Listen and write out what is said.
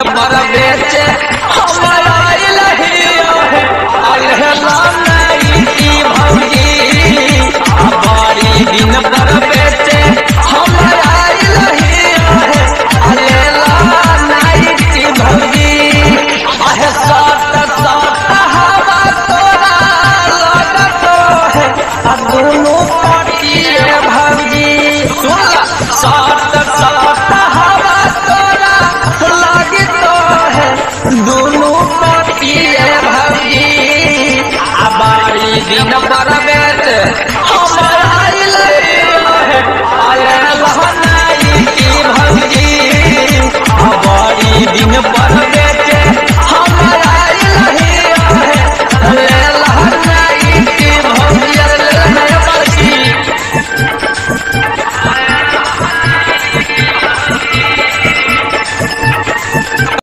पर बेचे हमारा इलाहिया है अलहला नहीं की भौजी हमारी दिन पर बेचे हमारा इलाहिया है अलहला नहीं की भौजी आहे सात सात हवा तोरा लगतो है दोनों पार्टी भौजी सुन सात सात हवा तोरा लगतो है दोनों पार्टी भौजी हमारी दिन पर बेचे